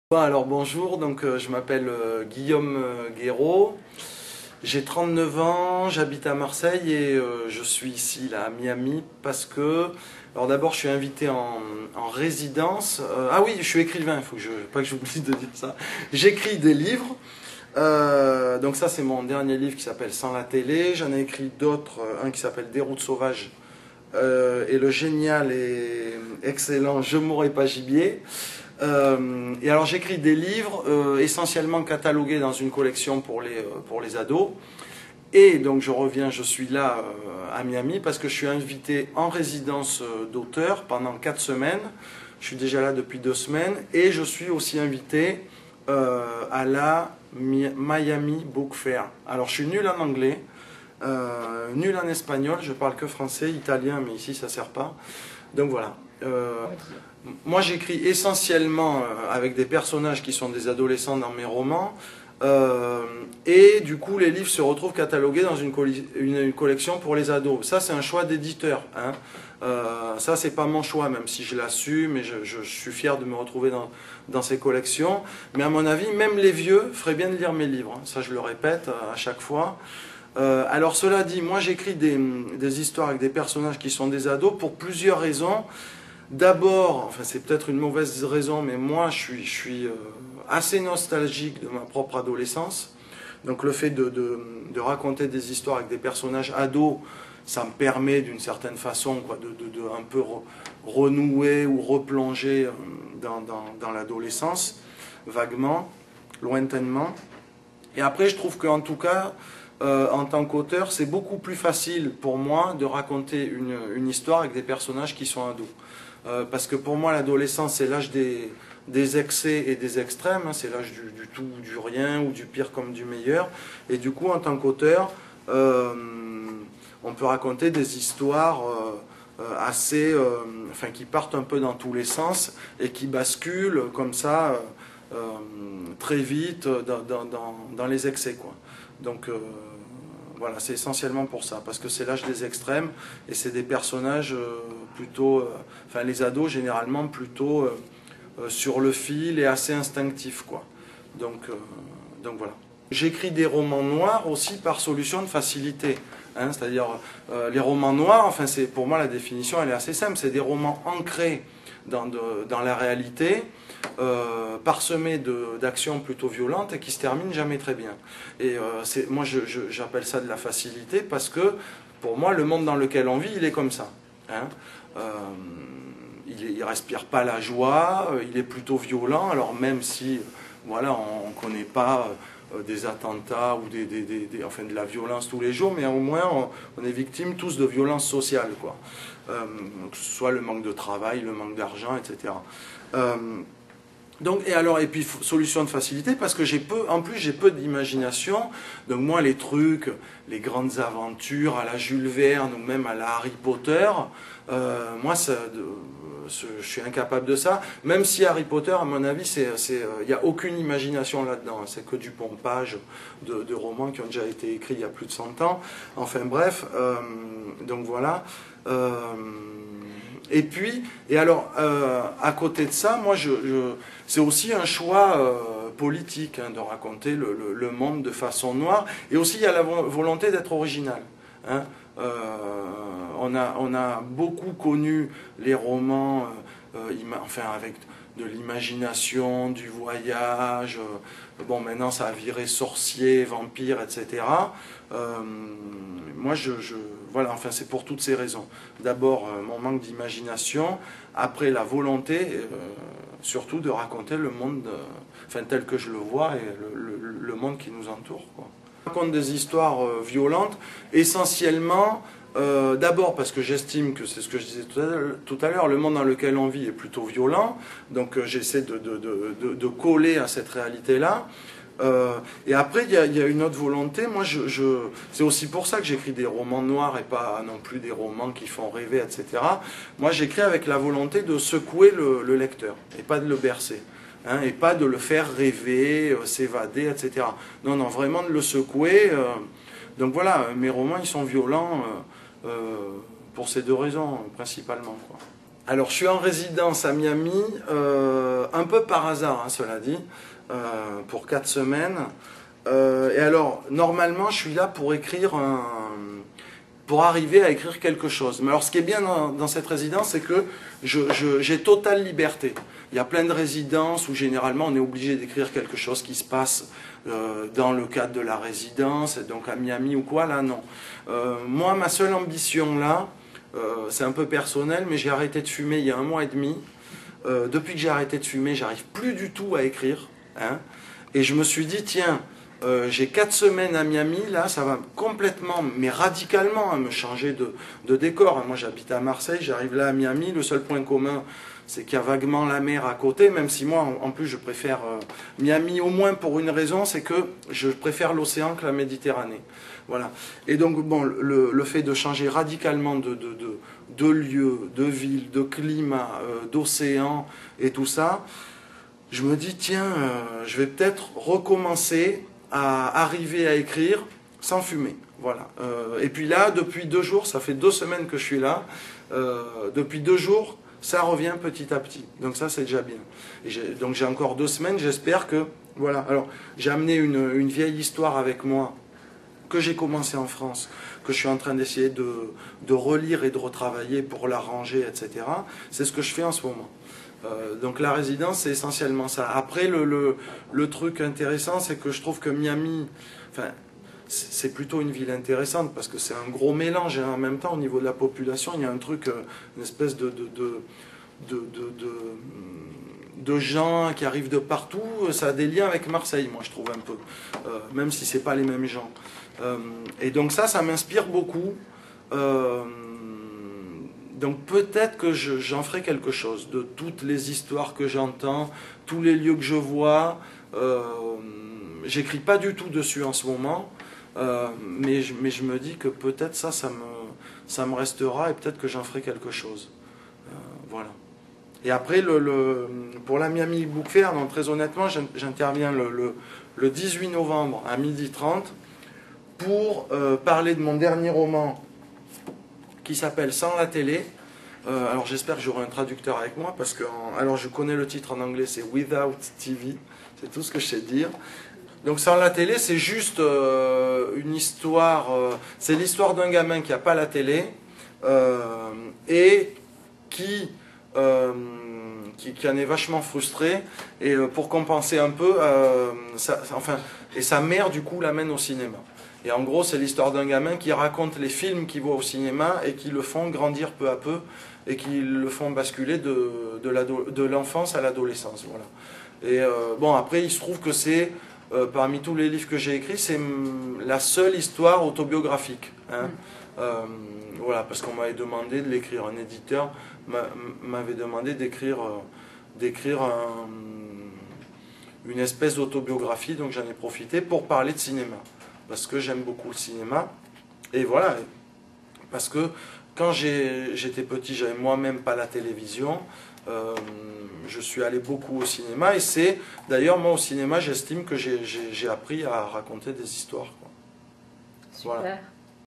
Bon, alors bonjour, je m'appelle Guillaume Guéraud, j'ai 39 ans, j'habite à Marseille et je suis ici là, à Miami parce que, alors d'abord je suis invité en résidence, ah oui je suis écrivain, il faut que pas que j'oublie de dire ça, j'écris des livres, donc ça c'est mon dernier livre qui s'appelle Sans la télé, j'en ai écrit d'autres, un qui s'appelle Des routes sauvages et le génial et excellent Je mourrai pas gibier. Et alors j'écris des livres essentiellement catalogués dans une collection pour les ados. Et donc je suis là à Miami parce que je suis invité en résidence d'auteur pendant 4 semaines. Je suis déjà là depuis 2 semaines et je suis aussi invité à la Miami Book Fair. Alors je suis nul en anglais, nul en espagnol, je parle que français, italien, mais ici ça ne sert pas. Donc voilà. Moi j'écris essentiellement avec des personnages qui sont des adolescents dans mes romans et du coup les livres se retrouvent catalogués dans une collection pour les ados. Ça c'est un choix d'éditeur, hein. Ça c'est pas mon choix même si je l'assume et je suis fier de me retrouver dans ces collections. Mais à mon avis même les vieux feraient bien de lire mes livres, hein. Ça je le répète à chaque fois. Alors cela dit, moi j'écris des histoires avec des personnages qui sont des ados pour plusieurs raisons. D'abord, enfin c'est peut-être une mauvaise raison, mais moi je suis assez nostalgique de ma propre adolescence. Donc le fait de raconter des histoires avec des personnages ados, ça me permet d'une certaine façon quoi, de un peu renouer ou replonger dans l'adolescence, vaguement, lointainement. Et après je trouve qu'en tout cas, en tant qu'auteur, c'est beaucoup plus facile pour moi de raconter une histoire avec des personnages qui sont ados. Parce que pour moi l'adolescence c'est l'âge des excès et des extrêmes, hein, c'est l'âge du tout, du rien ou du pire comme du meilleur, et du coup en tant qu'auteur on peut raconter des histoires assez, enfin qui partent un peu dans tous les sens et qui basculent comme ça très vite dans les excès quoi. Donc voilà, c'est essentiellement pour ça, parce que c'est l'âge des extrêmes, et c'est des personnages plutôt, enfin les ados généralement plutôt sur le fil et assez instinctifs, quoi. Donc voilà. J'écris des romans noirs aussi par solution de facilité, hein, c'est-à-dire les romans noirs, enfin pour moi la définition elle est assez simple, c'est des romans ancrés dans la réalité, parsemés d'actions plutôt violentes et qui se terminent jamais très bien. Et moi j'appelle ça de la facilité parce que pour moi le monde dans lequel on vit il est comme ça, hein. Il respire pas la joie, il est plutôt violent, alors même si voilà, on ne connaît pas des attentats ou enfin de la violence tous les jours, mais au moins on est victime tous de violences sociales, quoi. Que ce soit le manque de travail, le manque d'argent, etc. Donc, et puis solution de facilité parce que en plus j'ai peu d'imagination, donc moi les trucs, les grandes aventures à la Jules Verne ou même à la Harry Potter, moi je suis incapable de ça, même si Harry Potter à mon avis il n'y a aucune imagination là-dedans, c'est que du pompage de romans qui ont déjà été écrits il y a plus de 100 ans, enfin bref, donc voilà. Et alors, à côté de ça, moi, c'est aussi un choix politique, hein, de raconter le monde de façon noire. Et aussi, il y a la volonté d'être original, hein. On a beaucoup connu les romans, enfin, avec de l'imagination, du voyage. Bon, maintenant, ça a viré sorcier, vampire, etc. Moi, voilà, enfin, c'est pour toutes ces raisons. D'abord, mon manque d'imagination. Après, la volonté, surtout, de raconter le monde, enfin, tel que je le vois, et le monde qui nous entoure, quoi. Je raconte des histoires violentes, essentiellement, d'abord parce que j'estime que, c'est ce que je disais tout à l'heure, le monde dans lequel on vit est plutôt violent, donc j'essaie de coller à cette réalité-là. Et après, il y a une autre volonté. Moi, c'est aussi pour ça que j'écris des romans noirs et pas non plus des romans qui font rêver, etc. Moi, j'écris avec la volonté de secouer le lecteur et pas de le bercer, hein, et pas de le faire rêver, s'évader, etc. Non, non, vraiment de le secouer. Donc voilà, mes romans, ils sont violents pour ces 2 raisons, principalement, quoi. Alors, je suis en résidence à Miami, un peu par hasard, hein, cela dit, pour 4 semaines. Et alors, normalement, je suis là pour écrire pour arriver à écrire quelque chose. Mais alors, ce qui est bien dans cette résidence, c'est que j'ai totale liberté. Il y a plein de résidences où généralement on est obligé d'écrire quelque chose qui se passe dans le cadre de la résidence, et donc à Miami ou quoi. Là, non. Moi, ma seule ambition là, c'est un peu personnel, mais j'ai arrêté de fumer il y a 1 mois et demi. Depuis que j'ai arrêté de fumer, j'arrive plus du tout à écrire. Hein, et je me suis dit, tiens, j'ai 4 semaines à Miami, là, ça va complètement, mais radicalement, hein, me changer de décor. Moi, j'habite à Marseille, j'arrive là à Miami, le seul point commun, c'est qu'il y a vaguement la mer à côté, même si moi, en plus, je préfère Miami au moins pour une raison, c'est que je préfère l'océan que la Méditerranée. Voilà. Et donc, bon, le fait de changer radicalement de lieu, de ville, de climat, d'océan et tout ça, je me dis, tiens, je vais peut-être recommencer à arriver à écrire sans fumer. Voilà. Et puis là, depuis 2 jours, ça fait 2 semaines que je suis là, depuis 2 jours, ça revient petit à petit. Donc ça, c'est déjà bien. Donc j'ai encore 2 semaines, j'espère que... Voilà. Alors, j'ai amené une vieille histoire avec moi, que j'ai commencé en France, que je suis en train d'essayer de relire et de retravailler pour l'arranger, etc. C'est ce que je fais en ce moment. Donc la résidence, c'est essentiellement ça. Après, le truc intéressant, c'est que je trouve que Miami, enfin, c'est plutôt une ville intéressante parce que c'est un gros mélange. Et en même temps, au niveau de la population, il y a un truc, une espèce de gens qui arrivent de partout. Ça a des liens avec Marseille, moi, je trouve un peu. Même si c'est pas les mêmes gens. Et donc ça m'inspire beaucoup. Donc peut-être que j'en ferai quelque chose de toutes les histoires que j'entends, tous les lieux que je vois. J'écris pas du tout dessus en ce moment, mais je me dis que peut-être ça me restera et peut-être que j'en ferai quelque chose. Voilà. Et après, pour la Miami Book Fair, donc, très honnêtement, j'interviens le 18 novembre à 12h30 pour parler de mon dernier roman qui s'appelle Sans la télé. Alors j'espère que j'aurai un traducteur avec moi parce que alors je connais le titre en anglais, c'est Without TV, c'est tout ce que je sais dire. Donc Sans la télé, c'est juste une histoire, c'est l'histoire d'un gamin qui n'a pas la télé et qui en est vachement frustré et pour compenser un peu, et sa mère du coup l'amène au cinéma. Et en gros, c'est l'histoire d'un gamin qui raconte les films qu'il voit au cinéma et qui le font grandir peu à peu et qui le font basculer de l'enfance à l'adolescence. Voilà. Et bon, après, il se trouve que c'est, parmi tous les livres que j'ai écrits, c'est la seule histoire autobiographique. Hein. Voilà, parce qu'on m'avait demandé de l'écrire. Un éditeur m'avait demandé d'écrire une espèce d'autobiographie, donc j'en ai profité pour parler de cinéma. Parce que j'aime beaucoup le cinéma. Et voilà, parce que quand j'étais petit, j'avais moi-même pas la télévision. Je suis allé beaucoup au cinéma. Et c'est, d'ailleurs, moi au cinéma, j'estime que j'ai appris à raconter des histoires. Quoi. Super. Voilà.